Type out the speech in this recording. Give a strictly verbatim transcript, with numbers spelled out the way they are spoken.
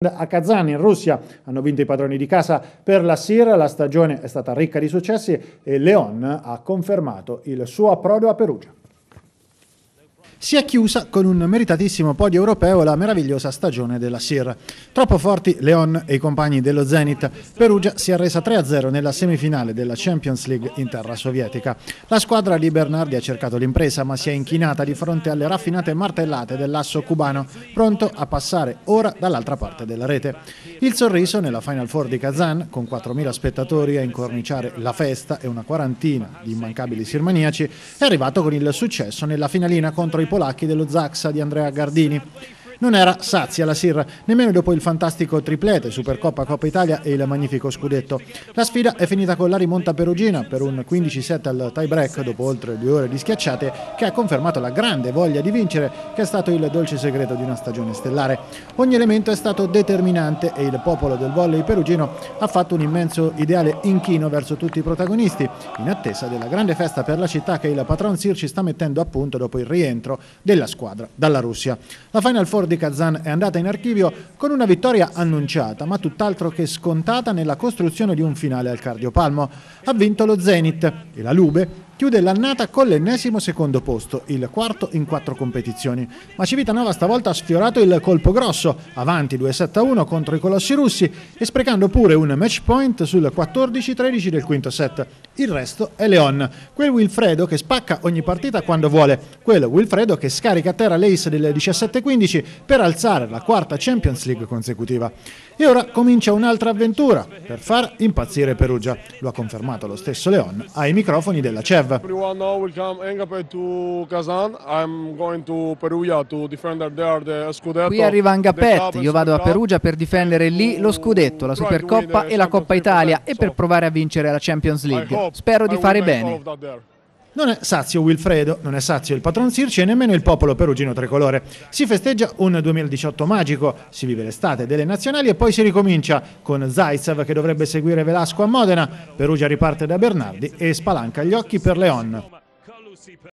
A Kazan in Russia hanno vinto i padroni di casa per la S I R, la stagione è stata ricca di successi e Leon ha confermato il suo approdo a Perugia. Si è chiusa con un meritatissimo podio europeo la meravigliosa stagione della S I R. Troppo forti Leon e i compagni dello Zenit, Perugia si è resa tre a zero nella semifinale della Champions League in terra sovietica. La squadra di Bernardi ha cercato l'impresa ma si è inchinata di fronte alle raffinate martellate dell'asso cubano, pronto a passare ora dall'altra parte della rete. Il sorriso nella Final Four di Kazan, con quattromila spettatori a incorniciare la festa e una quarantina di immancabili sirmaniaci, è arrivato con il successo nella finalina contro i polacchi dello Zaksa di Andrea Gardini. Non era sazia la S I R, nemmeno dopo il fantastico triplete, Supercoppa, Coppa Italia e il magnifico scudetto. La sfida è finita con la rimonta perugina per un quindici sette al tie break dopo oltre due ore di schiacciate, che ha confermato la grande voglia di vincere che è stato il dolce segreto di una stagione stellare. Ogni elemento è stato determinante e il popolo del volley perugino ha fatto un immenso ideale inchino verso tutti i protagonisti, in attesa della grande festa per la città che il patron S I R ci sta mettendo a punto dopo il rientro della squadra dalla Russia. La Final Four di Kazan è andata in archivio con una vittoria annunciata ma tutt'altro che scontata nella costruzione di un finale al cardiopalmo. Ha vinto lo Zenit e la Lube chiude l'annata con l'ennesimo secondo posto, il quarto in quattro competizioni. Ma Civitanova stavolta ha sfiorato il colpo grosso, avanti due sette a uno contro i colossi russi e sprecando pure un match point sul quattordici tredici del quinto set. Il resto è Leon, quel Wilfredo che spacca ogni partita quando vuole, quel Wilfredo che scarica a terra l'ace del diciassette quindici per alzare la quarta Champions League consecutiva. E ora comincia un'altra avventura per far impazzire Perugia, lo ha confermato lo stesso Leon ai microfoni della C E V. Qui arriva Ngapet, io vado a Perugia per difendere lì lo scudetto, la Supercoppa e la Coppa Italia e per provare a vincere la Champions League. Spero di fare bene. Non è sazio Wilfredo, non è sazio il patron S I R C e nemmeno il popolo perugino tricolore. Si festeggia un duemiladiciotto magico, si vive l'estate delle nazionali e poi si ricomincia con Zaitsev che dovrebbe seguire Velasco a Modena. Perugia riparte da Bernardi e spalanca gli occhi per Leon.